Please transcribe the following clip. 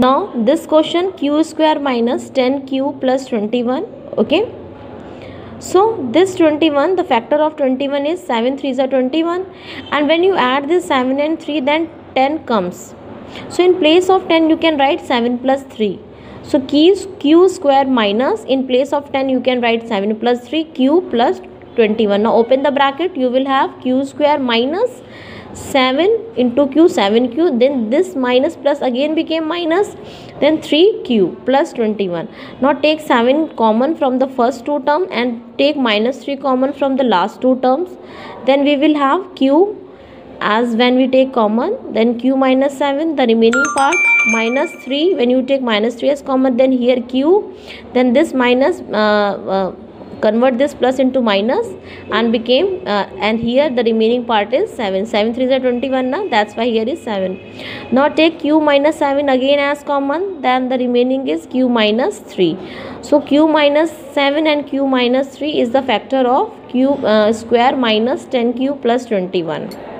Now this question, q square minus 10q plus 21. Okay, so this 21, the factor of 21 is 7 3s are 21, and when you add this 7 and 3, then 10 comes. So in place of 10 you can write 7 plus 3. So q square minus, in place of 10 you can write 7 plus 3, q plus 21. Now open the bracket, you will have q square minus 7 into q, 7q, then this minus plus again became minus, then 3q plus 21. Now take 7 common from the first two terms and take minus 3 common from the last two terms. Then we will have q, as when we take common, then q minus 7, the remaining part minus 3, when you take minus 3 as common, then here q, then this minus convert this plus into minus and became and here the remaining part is 7. 7 3s are 21 now, that's why here is 7. Now take q minus 7 again as common, then the remaining is q minus 3. So q minus 7 and q minus 3 is the factor of q square minus 10q plus 21.